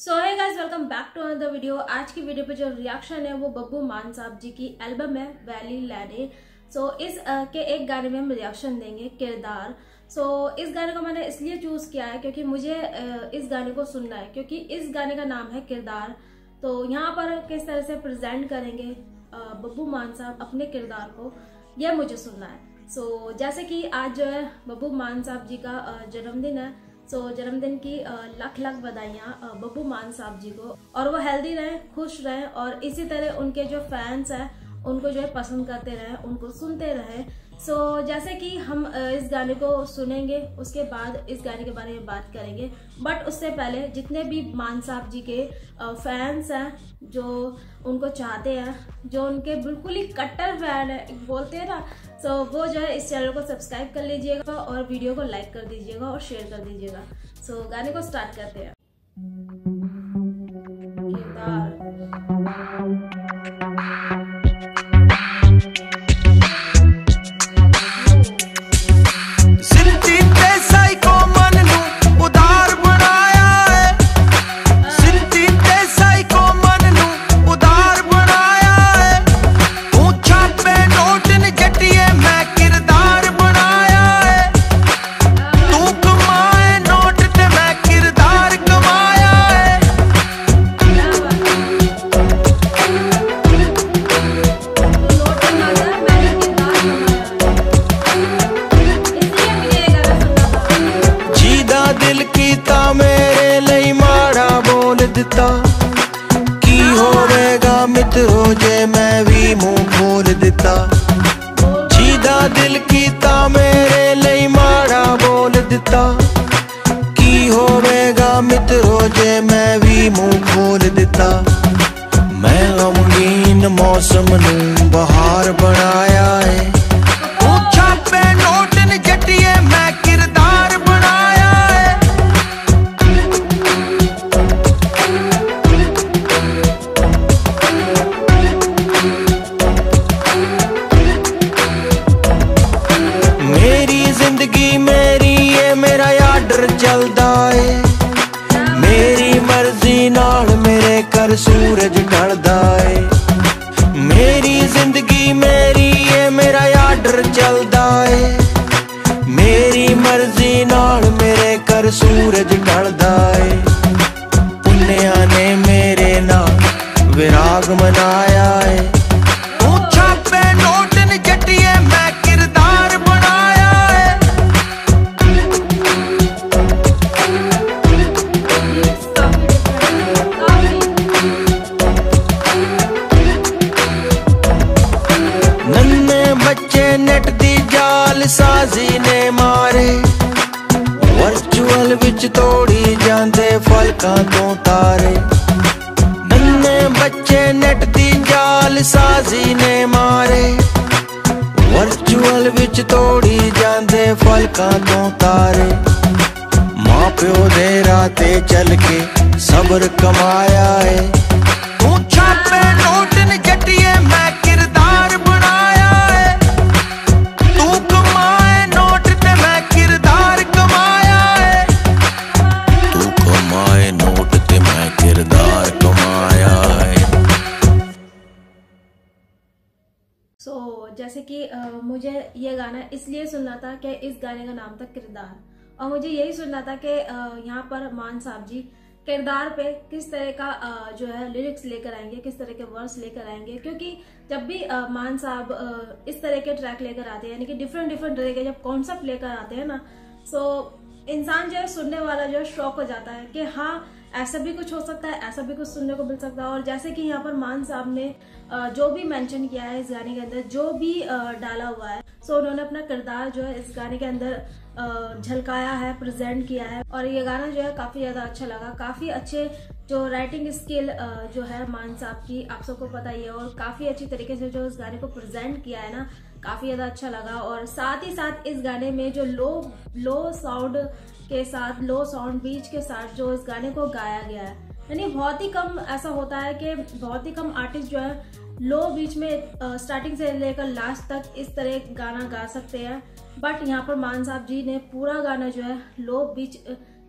So hey guys, welcome back to another video. आज की video पे जो रिएक्शन है वो बब्बू मान साहब जी की एल्बम है वैली लैने। इस के एक गाने में हम रिएक्शन देंगे, किरदार। इस गाने को मैंने इसलिए चूज किया है क्योंकि मुझे इस गाने को सुनना है, क्योंकि इस गाने का नाम है किरदार। तो यहाँ पर किस तरह से प्रेजेंट करेंगे बब्बू मान साहब अपने किरदार को, यह मुझे सुनना है। जैसे कि आज जो है बब्बू मान साहब जी का जन्मदिन है। जन्मदिन की लाख लाख बधाइयाँ बब्बू मान साहब जी को, और वो हेल्दी रहें, खुश रहें, और इसी तरह उनके जो फैंस हैं उनको जो है पसंद करते रहें, उनको सुनते रहें। जैसे कि हम इस गाने को सुनेंगे, उसके बाद इस गाने के बारे में बात करेंगे। बट उससे पहले जितने भी मान साहब जी के फैंस हैं, जो उनको चाहते हैं, जो उनके बिल्कुल ही कट्टर फैन है बोलते हैं ना, वो जो है इस चैनल को सब्सक्राइब कर लीजिएगा और वीडियो को लाइक कर दीजिएगा और शेयर कर दीजिएगा। गाने को स्टार्ट करते हैं। की होवेगा मित्रों जे मैं भी मुंह खोल दिता। जीदा दिल कीता मेरे लिए माड़ा बोल दिता। की होवेगा मित्रों जे मैं भी मुंह खोल दिता। मैं गमगीन मौसम नू बहार बनाया है। छापे नोट न जटिए मैं किरदार बनाया है। जिंदगी मेरी ये मेरा आर्डर चलदा है। मेरी मर्जी नाल मेरे घर सूरज ढलदा है। मेरी जिंदगी मेरी ये मेरा आर्डर चलदा है। मेरी मर्जी नाल मेरे घर सूरज ढलदा है। पुन्निया ने मेरे नाल विराग मनाया है। छापे नोट न जटिए मैं किरदार बनाया है। नन्हे बच्चे नेट दी जाल साजी ने मारे। वर्चुअल विच तोड़ी जांदे फलकां तो तारे। नन्हे बच्चे नेट दी जाल साजी ने मारे। वर्चुअल विच तोड़ी जांदे फलकां तो तारे। मां प्यो दे राते चल के सब्र कमाया है। छापे नोट न जटिए मैं किरदार बनाया है। तू कमाए नोट ते मैं किरदार कमाया है। तू कमाए नोट ते मैं किरदार कमाया है। जैसे कि मुझे ये गाना इसलिए सुनना था कि इस गाने का नाम था किरदार, और मुझे यही सुनना था कि यहाँ पर मान साहब जी किरदार पे किस तरह का जो है लिरिक्स लेकर आएंगे, किस तरह के वर्ड्स लेकर आएंगे। क्योंकि जब भी मान साहब इस तरह के ट्रैक लेकर आते हैं, यानी कि डिफरेंट तरह के जब कॉन्सेप्ट लेकर आते हैं ना, इंसान जो है, सुनने वाला जो है शॉक हो जाता है कि हाँ, ऐसा भी कुछ हो सकता है, ऐसा भी कुछ सुनने को मिल सकता है। और जैसे कि यहाँ पर मान साहब ने जो भी मेंशन किया है इस गाने के अंदर, जो भी डाला हुआ है, उन्होंने अपना किरदार जो है इस गाने के अंदर झलकाया है, प्रेजेंट किया है। और ये गाना जो है काफी ज्यादा अच्छा लगा। काफी अच्छे जो राइटिंग स्किल जो है मान साहब की, आप सबको पता ही है, और काफी अच्छी तरीके से जो इस गाने को प्रेजेंट किया है ना, काफी ज्यादा अच्छा लगा। और साथ ही साथ इस गाने में जो लो साउंड के साथ, लो साउंड बीच के साथ जो इस गाने को गाया गया है, यानी बहुत ही कम ऐसा होता है कि बहुत ही कम आर्टिस्ट जो है लो बीच में स्टार्टिंग से लेकर लास्ट तक इस तरह गाना गा सकते हैं। बट यहाँ पर मान साहब जी ने पूरा गाना जो है लो बीच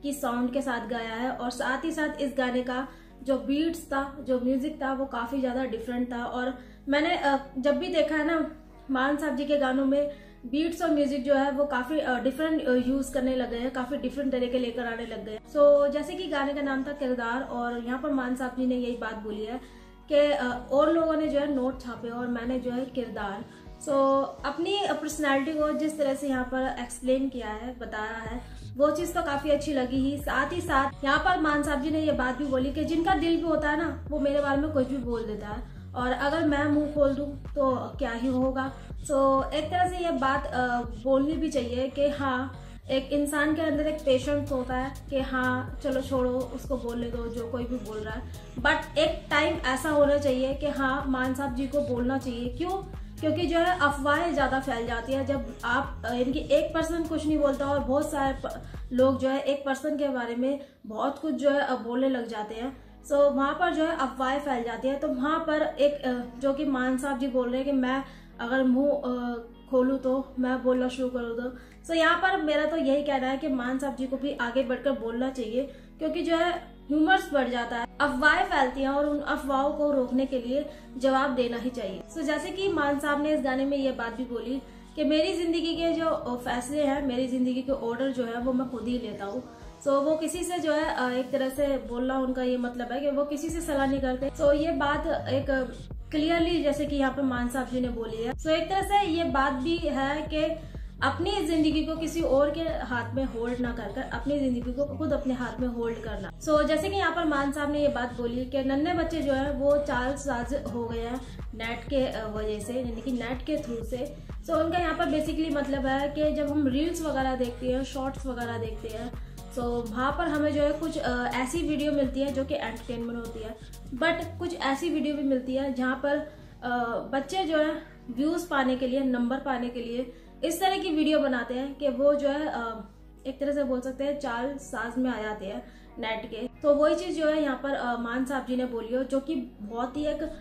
की साउंड के साथ गाया है। और साथ ही साथ इस गाने का जो बीट्स था, जो म्यूजिक था, वो काफी ज्यादा डिफरेंट था। और मैंने जब भी देखा है ना मान साहब जी के गानों में बीट्स और म्यूजिक जो है वो काफी डिफरेंट यूज करने लग गए हैं, काफी डिफरेंट तरीके लेकर आने लग गए। सो जैसे कि गाने का नाम था किरदार, और यहाँ पर मान साहब जी ने यही बात बोली है कि और लोगों ने जो है नोट छापे और मैंने जो है किरदार। सो अपनी पर्सनैलिटी को जिस तरह से यहाँ पर एक्सप्लेन किया है, बताया है, वो चीज तो काफी अच्छी लगी ही। साथ ही साथ यहाँ पर मान साहब जी ने ये बात भी बोली कि जिनका दिल भी होता है ना, वो मेरे बारे में कुछ भी बोल देता है, और अगर मैं मुंह खोल दूं तो क्या ही होगा। सो एक तरह से ये बात बोलनी भी चाहिए कि हाँ, एक इंसान के अंदर एक पेशेंस होता है कि हाँ चलो छोड़ो, उसको बोलने दो जो कोई भी बोल रहा है, बट एक टाइम ऐसा होना चाहिए कि हाँ मान साहब जी को बोलना चाहिए। क्यों? क्योंकि जो है अफवाहें ज्यादा फैल जाती है जब आप इनकी एक पर्सन कुछ नहीं बोलता और बहुत सारे लोग जो है एक पर्सन के बारे में बहुत कुछ जो है बोलने लग जाते हैं। सो वहां पर जो है अफवाहें फैल जाती है। तो वहां पर एक जो कि मान साहब जी बोल रहे हैं कि मैं अगर मुंह खोलूं तो मैं बोलना शुरू करूं तो। सो यहाँ पर मेरा तो यही कहना है कि मान साहब जी को भी आगे बढ़कर बोलना चाहिए, क्योंकि जो है ह्यूमर्स बढ़ जाता है, अफवाहें फैलती हैं और उन अफवाहों को रोकने के लिए जवाब देना ही चाहिए। सो जैसे कि मान साहब ने इस गाने में ये बात भी बोली कि मेरी जिंदगी के जो फैसले हैं, मेरी जिंदगी के ऑर्डर जो है वो मैं खुद ही लेता हूँ। सो वो किसी से जो है एक तरह से बोलना, उनका ये मतलब है कि वो किसी से सलाह नहीं करते। सो ये बात एक क्लियरली जैसे कि यहाँ पे मान साहब जी ने बोली है। सो एक तरह से ये बात भी है कि अपनी जिंदगी को किसी और के हाथ में होल्ड ना कर अपनी जिंदगी को खुद अपने हाथ में होल्ड करना। सो जैसे कि यहाँ पर मान साहब ने ये बात बोली कि नन्हे बच्चे जो है वो चालसाज हो गए हैं नेट के वजह से, यानी कि नेट के थ्रू से। सो उनका यहाँ पर बेसिकली मतलब है कि जब हम रील्स वगैरह देखते हैं, शॉर्ट्स वगैरह देखते हैं, सो वहाँ पर हमें जो है कुछ ऐसी वीडियो मिलती है जो कि एंटरटेनमेंट होती है, बट कुछ ऐसी वीडियो भी मिलती है जहाँ पर बच्चे जो है व्यूज पाने के लिए, नंबर पाने के लिए इस तरह की वीडियो बनाते हैं कि वो जो है एक तरह से बोल सकते हैं चाल साज में आ जाते हैं नेट के। तो वही चीज जो है यहाँ पर मान साहब जी ने बोली हो, जो कि बहुत ही एक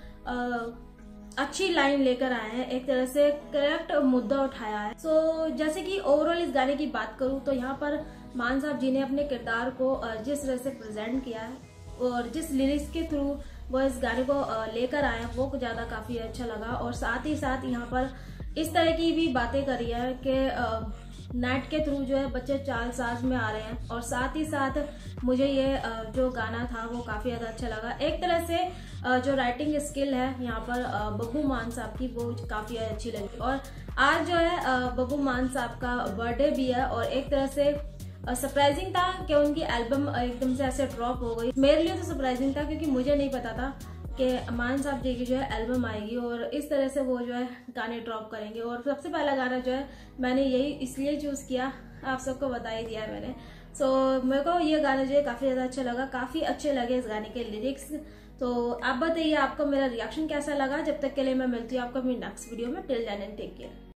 अच्छी लाइन लेकर आए हैं, एक तरह से करेक्ट मुद्दा उठाया है। सो जैसे कि ओवरऑल इस गाने की बात करूं तो यहाँ पर मान साहब जी ने अपने किरदार को जिस तरह से प्रेजेंट किया है और जिस लिरिक्स के थ्रू वो इस गाने को लेकर आए हैं, वो ज्यादा काफी अच्छा लगा। और साथ ही साथ यहाँ पर इस तरह की भी बातें करी है कि नेट के थ्रू जो है बच्चे चाल साज में आ रहे हैं। और साथ ही साथ मुझे ये जो गाना था वो काफी ज्यादा अच्छा लगा। एक तरह से जो राइटिंग स्किल है यहाँ पर बब्बू मान साहब की, वो काफी अच्छी लगी। और आज जो है बब्बू मान साहब का बर्थडे भी है, और एक तरह से सरप्राइजिंग था कि उनकी एल्बम एकदम से ऐसे ड्रॉप हो गई। मेरे लिए तो सरप्राइजिंग था क्योंकि मुझे नहीं पता था कि मान साहब जी की जो है एल्बम आएगी और इस तरह से वो जो है गाने ड्रॉप करेंगे। और सबसे पहला गाना जो है मैंने यही इसलिए चूज किया, आप सबको बता ही दिया मैंने। सो मेरे को ये गाना जो है काफी ज्यादा अच्छा लगा, काफी अच्छे लगे इस गाने के लिरिक्स। तो आप बताइए आपको मेरा रिएक्शन कैसा लगा। जब तक के लिए मैं मिलती हूँ आपको अपनी नेक्स्ट वीडियो में। Till then and take care.